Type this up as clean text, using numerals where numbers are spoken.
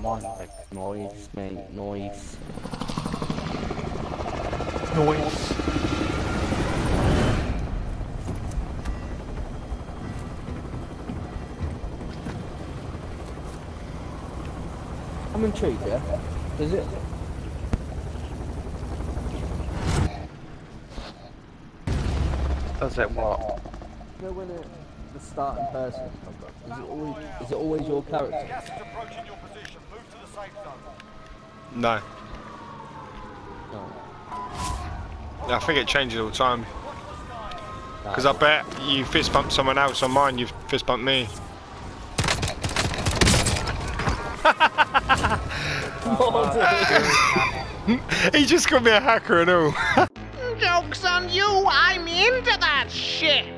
Noise, mate, noise. Noise. I'm intrigued, yeah? Does it? Does it what? You know when the starting person comes up, is it always your character? Gas is approaching your position. Move to the safe zone. No. No. I think it changes all the time. Because I bet you fist bump someone else on mine, you fist bump me. He just got me a hacker and all. Joke's on you, I'm into that shit!